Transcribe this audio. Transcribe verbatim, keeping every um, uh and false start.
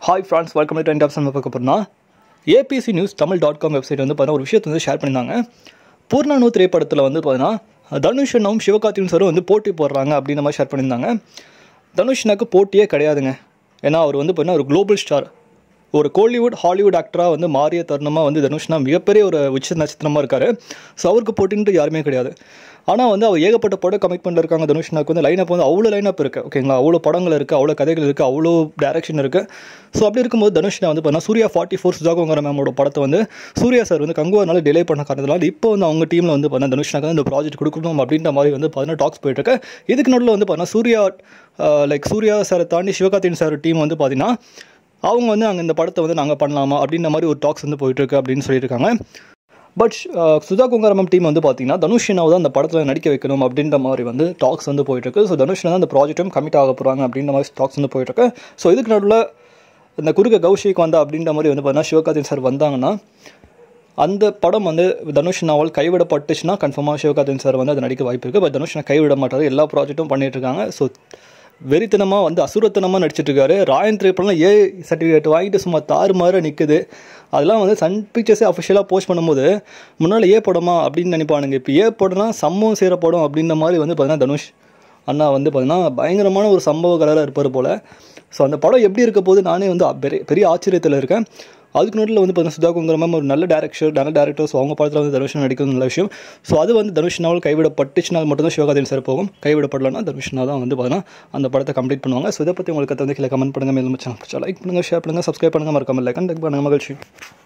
Hi friends, welcome to trend apps. நம்ம பார்க்க போகிறோம்னா ABC news Tamil dot com website வந்து பார்த்தீங்கன்னா ஒரு விஷயத்தை வந்து ஷேர் பண்ணியிருந்தாங்க. பூர்ணானு திரைப்படத்தில் வந்து பார்த்தீங்கன்னா தனுஷ் அண்ணாவும் சிவகார்த்திகேயன் சாரும் வந்து போட்டி போடுறாங்க அப்படின்ற மாதிரி ஷேர் பண்ணியிருந்தாங்க. தனுஷ்னாக்கு போட்டியே கிடையாதுங்க. ஏன்னா அவர் வந்து பார்த்தீங்கன்னா ஒரு குளோபல் ஸ்டார், ஒரு கோலிவுட் ஹாலிவுட் ஆக்டராக வந்து மாறிய தருணமாக வந்து தனுஷ்னா மிகப்பெரிய ஒரு உச்ச நட்சத்திரமாக இருக்கார். ஸோ அவருக்கு போட்டின்ட்டு யாருமே கிடையாது. ஆனால் வந்து அவர் ஏகப்பட்ட படம் கமிட்மெண்ட்டில் இருக்காங்க. தனுஷ்னாக்கு வந்து லைனப் வந்து அவ்வளோ லைனப் இருக்குது, ஓகேங்களா? அவ்வளோ படங்கள் இருக்குது, அவ்வளோ கதைகள் இருக்குது, அவ்வளோ டேரக்ஷன் இருக்குது. ஸோ அப்படி இருக்கும்போது தனுஷ்னா வந்து பார்த்தீங்கன்னா சூர்யா ஃபார்ட்டி ஃபோர் சுஜாகோங்கர மேமோட படத்தை வந்து சூர்யா சார் வந்து கங்குவானால டிலே பண்ண காரணத்தினால இப்போ வந்து அவங்க டீமில் வந்து பார்த்தீங்கன்னா தனுஷ்னாக்கு வந்து இந்த ப்ராஜெக்ட் கொடுக்கணும் அப்படின்ற மாதிரி வந்து பார்த்தீங்கன்னா டாக்ஸ் போயிட்டுருக்கு. இதுக்கு நடுவில் வந்து பார்த்தீங்கன்னா சூர்யா லைக் சூர்யா சாரை தாண்டி சிவகார்த்திகேயன் சார் டீம் வந்து பார்த்தீங்கன்னா அவங்க வந்து அங்கே இந்த படத்தை வந்து நாங்கள் பண்ணலாமா அப்படின்ற மாதிரி ஒரு டாக்ஸ் வந்து போயிட்டுருக்கு அப்படின்னு சொல்லியிருக்காங்க. பட் சுதா குங்கரமம் டீம் வந்து பார்த்தீங்கன்னா தனுஷ்னாவை தான் அந்த படத்தில் நடிக்க வைக்கணும் அப்படின்ற மாதிரி வந்து டாக்ஸ் வந்து போயிட்டுருக்கு. ஸோ தனுஷ்னா தான் அந்த ப்ராஜெக்டும் கமிட் ஆக போகிறாங்க அப்படின்ற மாதிரி டாக்ஸ் வந்து போயிட்டுருக்கு. ஸோ இதுக்கு நடுவில் இந்த குறுக்க கௌஷிக் வந்தா அப்படின்ற மாதிரி வந்து பார்த்தீங்கன்னா சிவகார்த்திகேயன் சார் வந்தாங்கன்னா அந்த படம் வந்து தனுஷ்னாவால் கைவிடப்பட்டுச்சுன்னா கன்ஃபார்மாக சிவகார்த்திகேயன் சார் வந்து அதை நடிக்க வாய்ப்பு இருக்குது. பட் தனுஷ்னா கைவிட மாட்டார், எல்லா ப்ராஜெக்ட்டும் பண்ணிட்டு இருக்காங்க. ஸோ வெறித்தனமாக வந்து அசுரத்தனமாக நடிச்சிட்ருக்காரு. ராயன் திரைப்படம்லாம் ஏ சர்டிஃபிகேட் வாங்கிட்டு சும்மா தாறு மாற நிற்குது. அதெல்லாம் வந்து சன் பிக்சர்ஸே அஃபிஷியலாக போஸ்ட் பண்ணும்போது முன்னால் ஏ படமா அப்படின்னு நினைப்பானுங்க. இப்போ ஏ படம்னா சம்பவம் செய்கிற படம் அப்படின்ற மாதிரி வந்து பார்த்தீங்கன்னா தனுஷ் அண்ணா வந்து பார்த்தீங்கன்னா பயங்கரமான ஒரு சம்பவ கலராக இருப்பார் போல். ஸோ அந்த படம் எப்படி இருக்க போது நானே வந்து பெரிய பெரிய ஆச்சரியத்தில் இருக்கேன். அதுக்கு நடுவில் வந்து பார்த்தீங்கன்னா சுதா குங்கர மேம் ஒரு நல்ல டேரக்டர் நல்ல டேரக்டர் ஸோ அவங்க படத்தில் வந்து தனுஷ்னா நடிக்கிறது நல்ல விஷயம். ஸோ அது வந்து தனுஷ்னாவில் கைவிடப்பட்டுச்சுனால் மட்டும்தான் சிவகார்த்திகேயன் சார் போகும். கைவிடப்படலைன்னா தனுஷ்னா தான் வந்து பார்த்தீங்கன்னா அந்த படத்தை கம்ப்ளீட் பண்ணுவாங்க. ஸோ இதை பற்றி உங்களுக்கு வந்து கீழே கமெண்ட் பண்ணுங்கள். மேலும் சேனல் லைக் பண்ணுங்கள், ஷேர் பண்ணுங்கள், சப்ஸ்கிரைப் பண்ணுங்கள், மறக்காமல் லைக் அண்ட் பண்ணுங்கள். மகிழ்ச்சி.